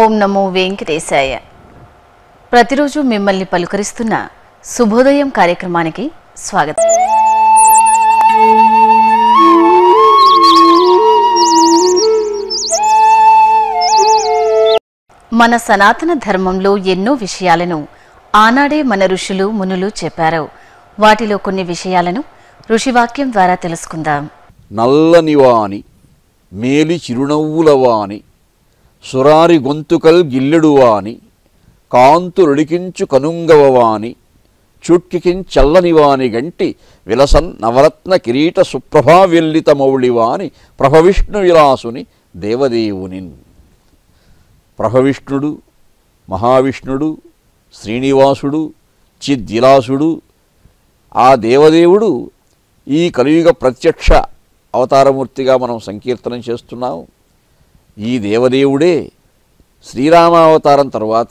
ఓం నమో వెంకటేశాయ. ప్రతిరోజు మిమ్మల్ని పలుకరిస్తున్న శుభోదయం కార్యక్రమానికి స్వాగతం. మన సనాతన ధర్మంలో ఎన్నో విషయాలను ఆనాడే మన ఋషులు మునులు చెప్పారు. వాటిలో కొన్ని విషయాలను ఋషివాక్యం ద్వారా తెలుసుకుందాం. నల్లనివాని మేలి చిరునవ్వులవాని సురారి గొంతుకల్ గిల్లెడువాని కాంతులుడికించు కనుంగవవాని చుట్కికించల్లనివాని గంటి విలసన్ నవరత్న కిరీట సుప్రభా వెల్లిత మౌళివాని ప్రభవిష్ణు విలాసుని దేవదేవునిన్. ప్రభవిష్ణుడు, మహావిష్ణుడు, శ్రీనివాసుడు, చిద్విలాసుడు, ఆ దేవదేవుడు ఈ కలియుగ ప్రత్యక్ష అవతారమూర్తిగా మనం సంకీర్తనం చేస్తున్నాం. ఈ దేవదేవుడే శ్రీరామావతారం తరువాత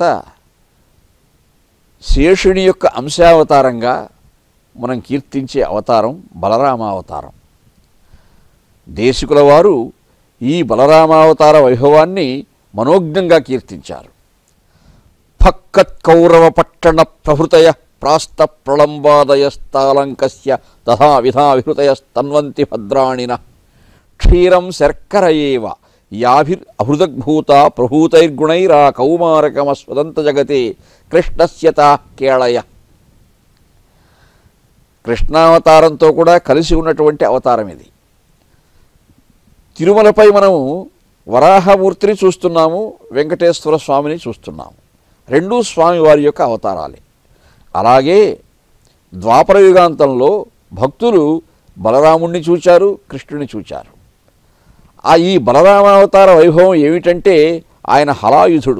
శేషుని యొక్క అంశావతారంగా మనం కీర్తించే అవతారం బలరామావతారం. దేశికుల వారు ఈ బలరామావతార వైభవాన్ని మనోజ్ఞంగా కీర్తించారు. ఫక్కత్ కౌరవ పట్టణ ప్రభృతయ ప్రాస్త ప్రళంబాదయస్తాలంకస్య తథా విధా విహృతయస్తన్వంతి భద్రాణిన క్షీరం శర్కరయేవ యాభిరహృదగ్భూత ప్రభూతైర్గుణైరా కౌమారకమస్వదంత జగతే కృష్ణస్యతా కేళయ. కృష్ణావతారంతో కూడా కలిసి ఉన్నటువంటి అవతారం ఇది. తిరుమలపై మనము వరాహమూర్తిని చూస్తున్నాము, వెంకటేశ్వర స్వామిని చూస్తున్నాము. రెండూ స్వామివారి యొక్క అవతారాలే. అలాగే ద్వాపర యుగాంతంలో భక్తులు బలరాముణ్ణి చూచారు, కృష్ణుని చూచారు. ఈ బలరామావతార వైభవం ఏమిటంటే ఆయన హలాయుధుడు,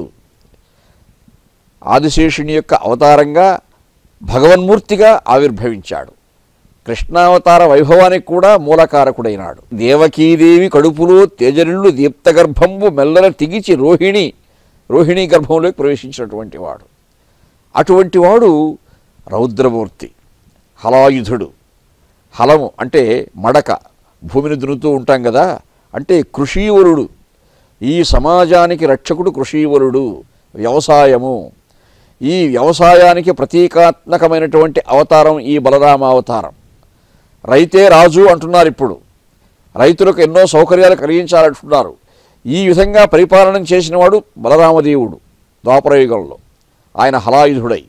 ఆదిశేషుని యొక్క అవతారంగా భగవన్మూర్తిగా ఆవిర్భవించాడు. కృష్ణావతార వైభవానికి కూడా మూలకారకుడైనాడు. దేవకీదేవి కడుపులో తేజరిల్లు దీప్తగర్భంబు మెల్లల తిగిచి రోహిణీ గర్భంలోకి ప్రవేశించినటువంటి వాడు. అటువంటి వాడు రౌద్రమూర్తి, హలాయుధుడు. హలము అంటే మడక, భూమిని దున్నుతూ ఉంటాం కదా, అంటే కృషీవరుడు. ఈ సమాజానికి రక్షకుడు కృషీవరుడు. వ్యవసాయము, ఈ వ్యవసాయానికి ప్రతీకాత్మకమైనటువంటి అవతారం ఈ బలరామావతారం. రైతే రాజు అంటున్నారు. ఇప్పుడు రైతులకు ఎన్నో సౌకర్యాలు కలిగించాలంటున్నారు. ఈ విధంగా పరిపాలన చేసినవాడు బలరామదేవుడు ద్వాపరయుగంలో. ఆయన హలాయుధుడై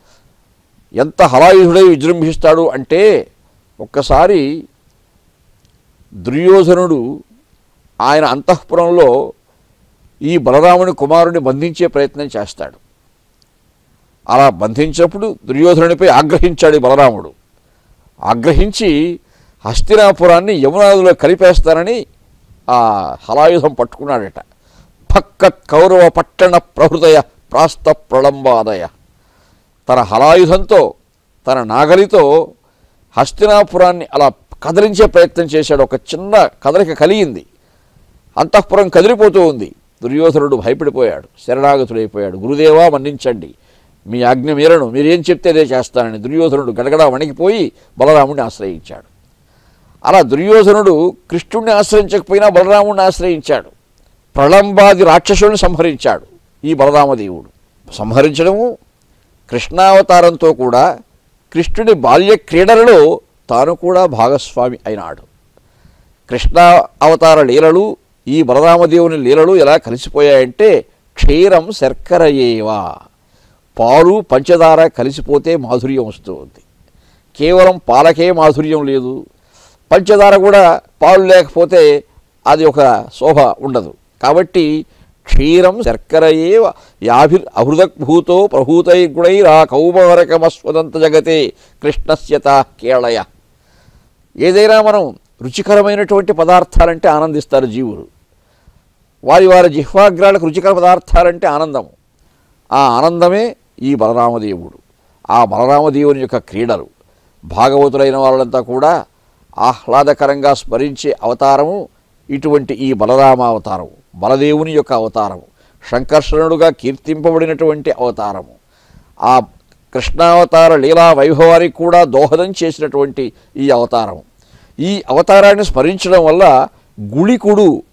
ఎంత హలాయుధుడై విజృంభిస్తాడు అంటే, ఒక్కసారి దుర్యోధనుడు ఆయన అంతఃపురంలో ఈ బలరాముని కుమారుని బంధించే ప్రయత్నం చేస్తాడు. అలా బంధించినప్పుడు దుర్యోధనునిపై ఆగ్రహించాడు బలరాముడు. ఆగ్రహించి హస్తినాపురాన్ని యమునాదిలో కలిపేస్తానని ఆ హలాయుధం పట్టుకున్నాడట. ఫక్కత్ కౌరవ పట్టణ ప్రభృతయ ప్రాస్త ప్రళంబాదయ. తన హలాయుధంతో, తన నాగలితో హస్తినాపురాన్ని అలా కదిలించే ప్రయత్నం చేశాడు. ఒక చిన్న కదలిక కలిగింది. అంతఃపురం కదిలిపోతూ ఉంది. దుర్యోధనుడు భయపడిపోయాడు, శరణాగతుడైపోయాడు. గురుదేవా మన్నించండి, మీ ఆజ్ఞ మీరను, మీరేం చెప్తే అదే చేస్తానని దుర్యోధనుడు గడగడా వణికిపోయి బలరాముడిని ఆశ్రయించాడు. అలా దుర్యోధనుడు కృష్ణుడిని ఆశ్రయించకపోయినా బలరాముడిని ఆశ్రయించాడు. ప్రళంబాది రాక్షసుల్ని సంహరించాడు ఈ బలరామదేవుడు. సంహరించడము కృష్ణావతారంతో కూడా కృష్ణుడి బాల్య క్రీడలలో తాను కూడా భాగస్వామి అయినాడు. కృష్ణ అవతార లీలలు ఈ బలరామదేవుని లీలలు ఎలా కలిసిపోయాయంటే, క్షీరం శర్కరయేవా. పాలు పంచదార కలిసిపోతే మాధుర్యం వస్తూ ఉంది. కేవలం పాలకే మాధుర్యం లేదు, పంచదార కూడా పాలు లేకపోతే అది ఒక శోభ ఉండదు. కాబట్టి క్షీరం శర్కరయేవ యాభిరహృదగ్భూతో ప్రభూతైర్గుణైరా కౌమారకమస్వదంత జగతే కృష్ణస్యతా కేళయ. ఏదైనా మనం రుచికరమైనటువంటి పదార్థాలంటే ఆనందిస్తారు జీవులు. వారి వారి జిహ్వాగ్రాలకు రుచికర పదార్థాలంటే ఆనందము. ఆ ఆనందమే ఈ బలరామదేవుడు. ఆ బలరామదేవుని యొక్క క్రీడలు భాగవతులైన వాళ్ళంతా కూడా ఆహ్లాదకరంగా స్మరించే అవతారము ఇటువంటి ఈ బలరామావతారము. బలదేవుని యొక్క అవతారము, శంకర్షణుడుగా కీర్తింపబడినటువంటి అవతారము. ఆ కృష్ణావతార లీలా వైభవానికి కూడా దోహదం చేసినటువంటి ఈ అవతారం. ఈ అవతారాన్ని స్మరించడం వల్ల గుళికుడు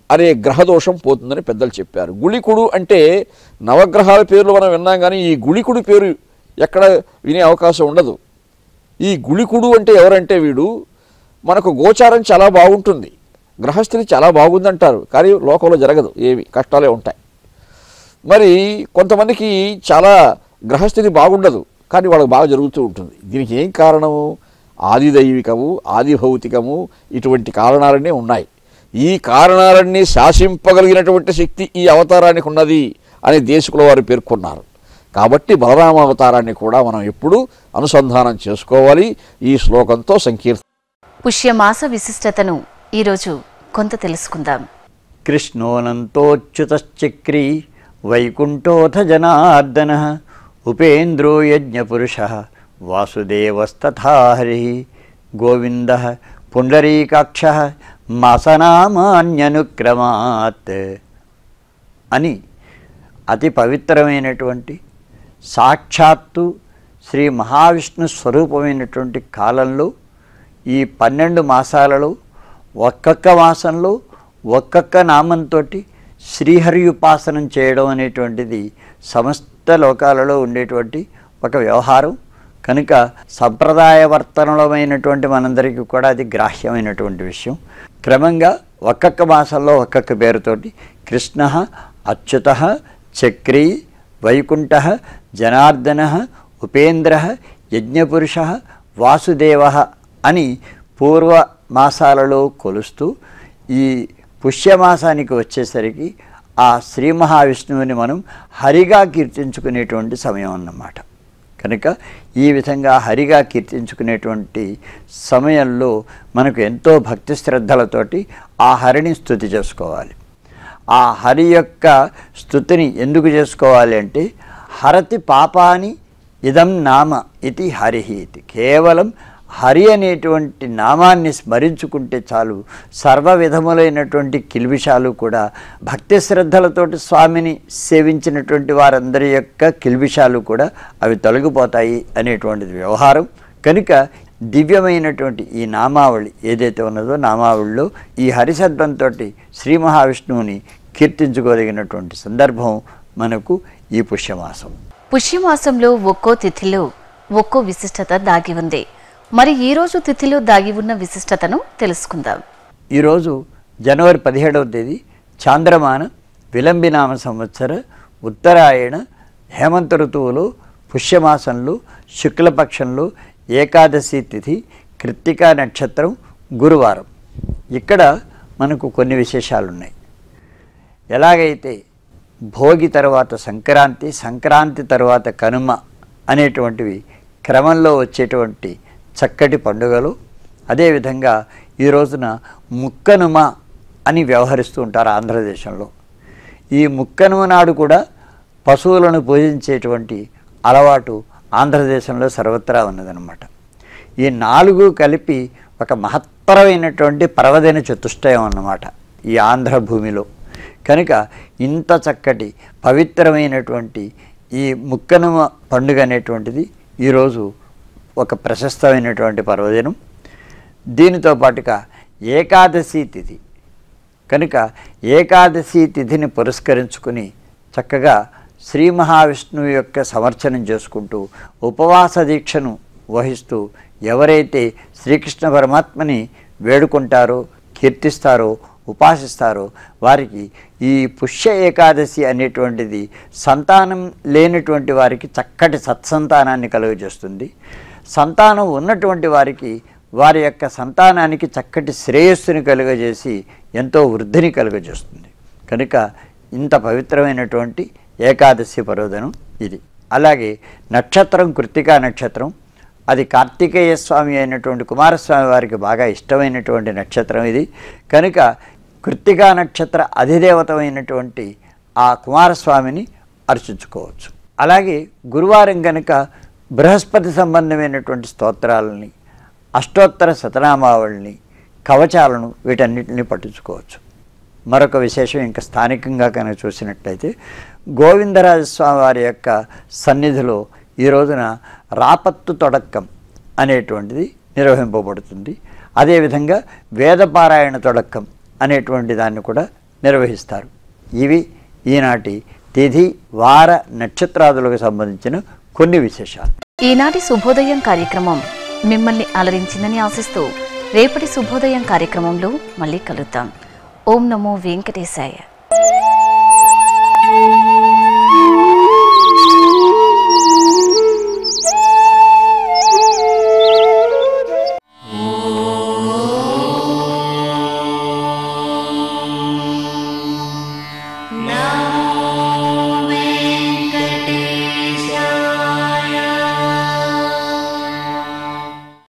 అనే గ్రహదోషం పోతుందని పెద్దలు చెప్పారు. గుళికుడు అంటే నవగ్రహాల పేర్లు మనం విన్నాం, కానీ ఈ గుళికుడి పేరు ఎక్కడ వినే అవకాశం ఉండదు. ఈ గుళికుడు అంటే ఎవరంటే వీడు మనకు గోచారం చాలా బాగుంటుంది, గ్రహస్థితి చాలా బాగుందంటారు, కానీ లోకంలో జరగదు, ఏవి కష్టాలే ఉంటాయి. మరి కొంతమందికి చాలా గ్రహస్థితి బాగుండదు, కానీ వాళ్ళకి బాగా జరుగుతూ ఉంటుంది. దీనికి ఏం కారణము? ఆది దైవికము, ఆది భౌతికము, ఇటువంటి కారణాలన్నీ ఉన్నాయి. ఈ కారణాలన్నీ శాసింపగలిగినటువంటి శక్తి ఈ అవతారానికి ఉన్నది అని దేశకుల వారు పేర్కొన్నారు. కాబట్టి బలరామ అవతారాన్ని కూడా మనం ఎప్పుడూ అనుసంధానం చేసుకోవాలి. ఈ శ్లోకంతో సంకీర్తన. పుష్యమాస విశిష్టతను ఈరోజు కొంత తెలుసుకుందాం. కృష్ణోనంతోచ్యుతశ్చక్రీ వైకుంఠోథ జనార్దన ఉపేంద్రో యజ్ఞపురుష వాసుదేవస్తథా హరి గోవింద పుండరీకాక్ష మాసనామాన్యనుక్రమాత్ అని అతి పవిత్రమైనటువంటి సాక్షాత్తు శ్రీ మహావిష్ణు స్వరూపమైనటువంటి కాలంలో ఈ 12 మాసాలలో ఒక్కొక్క మాసంలో ఒక్కొక్క నామంతో శ్రీహరి ఉపాసనం చేయడం అనేటువంటిది సమస్త లోకాలలో ఉండేటువంటి ఒక వ్యవహారం కనుక సంప్రదాయవర్తనమైనటువంటి మనందరికీ కూడా అది గ్రాహ్యమైనటువంటి విషయం. క్రమంగా ఒక్కొక్క మాసంలో ఒక్కొక్క పేరుతోటి కృష్ణ, అచ్యుత, చక్రీ, వైకుంఠ, జనార్దన, ఉపేంద్ర, యజ్ఞపురుష, వాసుదేవ అని పూర్వ మాసాలలో కొలుస్తూ ఈ పుష్యమాసానికి వచ్చేసరికి ఆ శ్రీ మహావిష్ణువుని మనం హరిగా కీర్తించుకునేటువంటి సమయం అన్నమాట. కనుక ఈ విధంగా హరిగా కీర్తించుకునేటువంటి సమయంలో మనకు ఎంతో భక్తి శ్రద్ధలతోటి ఆ హరిని స్తుతి చేసుకోవాలి. ఆ హరి యొక్క స్తుతిని ఎందుకు చేసుకోవాలి అంటే హరతి పాపాని ఇదం నామ ఇది హరిహి ఇది. కేవలం హరి అనేటువంటి నామాన్ని స్మరించుకుంటే చాలు సర్వ విధములైనటువంటి కిల్బిషాలు కూడా భక్తి శ్రద్ధలతోటి స్వామిని సేవించినటువంటి వారందరి యొక్క కిల్బిషాలు కూడా అవి తొలగిపోతాయి అనేటువంటిది వ్యవహారం. కనుక దివ్యమైనటువంటి ఈ నామావళి ఏదైతే ఉన్నదో నామావళిలో ఈ హరిశబ్దంతో శ్రీ మహావిష్ణువుని కీర్తించుకోదగినటువంటి సందర్భం మనకు ఈ పుష్యమాసం. పుష్యమాసంలో ఒక్కో తిథిలో ఒక్కో విశిష్టత దాగి ఉంది. మరి ఈరోజు తిథిలో దాగి ఉన్న విశిష్టతను తెలుసుకుందాం. ఈరోజు జనవరి 17వ తేదీ చాంద్రమాన విలంబినామ సంవత్సర ఉత్తరాయణ హేమంత ఋతువులో పుష్యమాసంలో శుక్లపక్షంలో ఏకాదశి తిథి కృత్తికా నక్షత్రం గురువారం. ఇక్కడ మనకు కొన్ని విశేషాలు ఉన్నాయి. ఎలాగైతే భోగి తర్వాత సంక్రాంతి, సంక్రాంతి తర్వాత కనుమ అనేటువంటివి క్రమంలో వచ్చేటువంటి చక్కటి పండుగలు, అదేవిధంగా ఈ రోజున ముక్కనుమ అని వ్యవహరిస్తూ ఉంటారు ఆంధ్రదేశంలో. ఈ ముక్కనుమ నాడు కూడా పశువులను పూజించేటువంటి అలవాటు ఆంధ్రదేశంలో సర్వత్రా ఉన్నదన్నమాట. ఈ 4 కలిపి ఒక మహత్తరమైనటువంటి పర్వదిన చతుష్టయం అన్నమాట ఈ ఆంధ్ర భూమిలో. కనుక ఇంత చక్కటి పవిత్రమైనటువంటి ఈ ముక్కనుమ పండుగ అనేటువంటిది ఈరోజు ఒక ప్రశస్తమైనటువంటి పర్వదినం. దీనితో పాటుగా ఏకాదశి తిథి కనుక ఏకాదశి తిథిని పురస్కరించుకుని చక్కగా శ్రీ మహావిష్ణువు యొక్క సమర్చనం చేసుకుంటూ ఉపవాస దీక్షను వహిస్తూ ఎవరైతే శ్రీకృష్ణ పరమాత్మని వేడుకుంటారో, కీర్తిస్తారో, ఉపాసిస్తారో వారికి ఈ పుష్య ఏకాదశి అనేటువంటిది సంతానం లేనటువంటి వారికి చక్కటి సత్సంతానాన్ని కలుగజేస్తుంది. సంతానం ఉన్నటువంటి వారికి వారి యొక్క సంతానానికి చక్కటి శ్రేయస్సుని కలుగజేసి ఎంతో వృద్ధిని కలుగజేస్తుంది. కనుక ఇంత పవిత్రమైనటువంటి ఏకాదశి పర్వదినం ఇది. అలాగే నక్షత్రం కృత్తికా నక్షత్రం, అది కార్తికేయ స్వామి అయినటువంటి కుమారస్వామి వారికి బాగా ఇష్టమైనటువంటి నక్షత్రం ఇది. కనుక కృత్తికా నక్షత్ర అధిదేవతమైనటువంటి ఆ కుమారస్వామిని అర్చించుకోవచ్చు. అలాగే గురువారం కనుక బృహస్పతి సంబంధమైనటువంటి స్తోత్రాలని, అష్టోత్తర శతనామావళిని, కవచాలను వీటన్నిటిని పట్టించుకోవచ్చు. మరొక విశేషం ఇంకా స్థానికంగా కనుక చూసినట్లయితే గోవిందరాజస్వామి వారి యొక్క సన్నిధిలో ఈ రోజున రాపత్తు తొడక్కం అనేటువంటిది నిర్వహింపబడుతుంది. అదేవిధంగా వేదపారాయణ తొడక్కం అనేటువంటి దాన్ని కూడా నిర్వహిస్తారు. ఇవి ఈనాటి తిథి వార నక్షత్రాదులకు సంబంధించిన కొన్ని విశేషాలు. ఈనాటి శుభోదయం కార్యక్రమం మిమ్మల్ని అలరించిందని ఆశిస్తూ రేపటి శుభోదయం కార్యక్రమంలో మళ్ళీ కలుద్దాం. ఓం నమో వెంకటేశాయ.